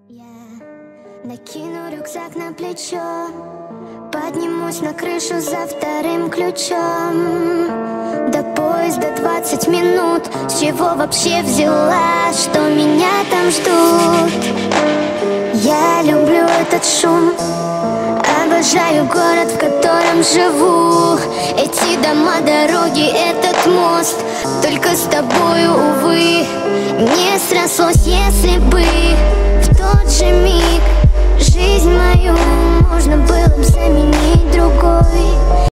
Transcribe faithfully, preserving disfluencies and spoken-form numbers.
Я накину рюкзак на плечо, поднимусь на крышу за вторым ключом. До поезда двадцать минут. С чего вообще взяла, что меня там ждут? Я люблю этот шум, обожаю город, в котором живу. Эти дома, дороги, этот мост. Только с тобою, увы, не срослось, если бы в тот же миг жизнь мою можно было бы заменить другой.